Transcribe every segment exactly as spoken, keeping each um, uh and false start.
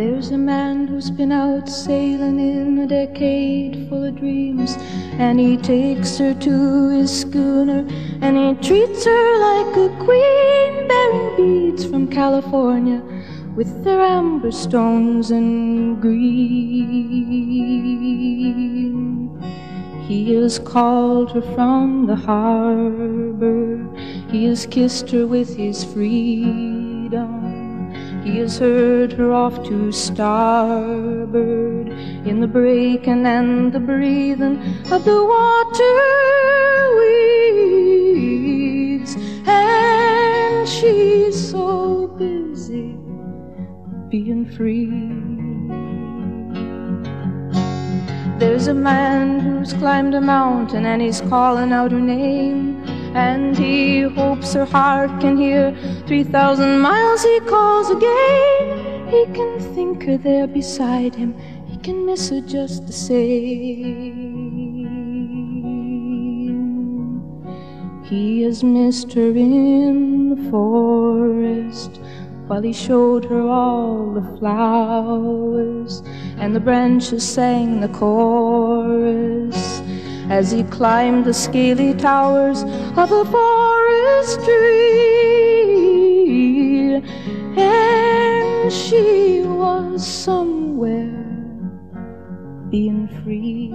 There's a man who's been out sailing in a decade full of dreams, and he takes her to his schooner, and he treats her like a queen, bearing beads from California with their amber stones and green. He has called her from the harbor, he has kissed her with his freedom, he has heard her off to starboard in the breaking and the breathing of the water weeds, and she's so busy being free. There's a man who's climbed a mountain and he's calling out her name, and he hopes her heart can hear three thousand miles he calls again. He can think her there beside him, he can miss her just the same. He has missed her in the forest while he showed her all the flowers, and the branches sang the chorus as he climbed the scaly towers of a forest tree. And she was somewhere being free.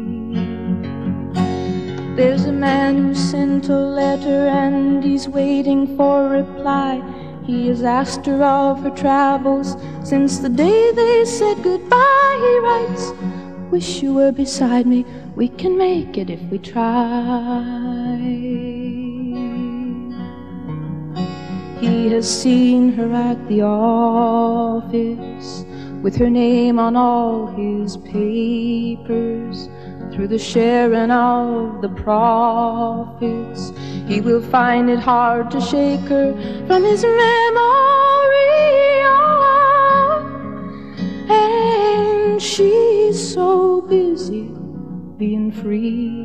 There's a man who sent a letter and he's waiting for a reply. He has asked her of her travels since the day they said goodbye. He writes, "Wish you were beside me, we can make it if we try." He has seen her at the office with her name on all his papers. Through the sharing of the profits, he will find it hard to shake her from his memory. Oh, and she's so busy being free.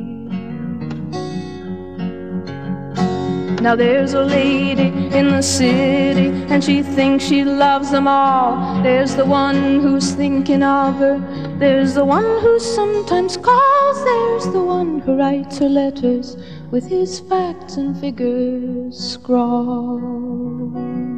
Now there's a lady in the city, and she thinks she loves them all. There's the one who's thinking of her, there's the one who sometimes calls, there's the one who writes her letters with his facts and figures scrawled.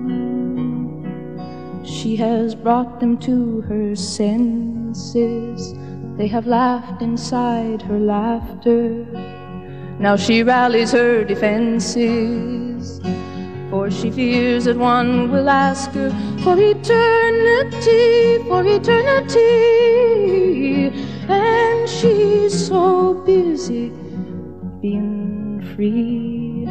She has brought them to her senses, they have laughed inside her laughter. Now she rallies her defenses, for she fears that one will ask her for eternity, for eternity. And she's so busy being free.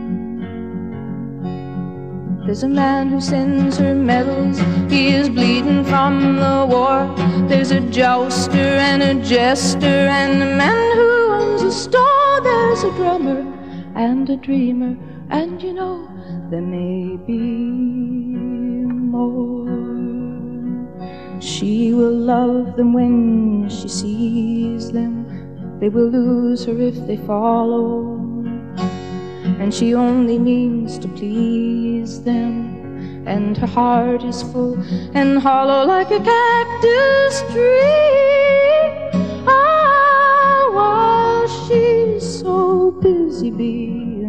There's a man who sends her medals, he is bleeding from the war. There's a jouster and a jester and a man who owns a store. There's a drummer and a dreamer, and you know there may be more. She will love them when she sees them, they will lose her if they follow, and she only means to please them, and her heart is full and hollow like a cactus tree. Ah, while she's so busy being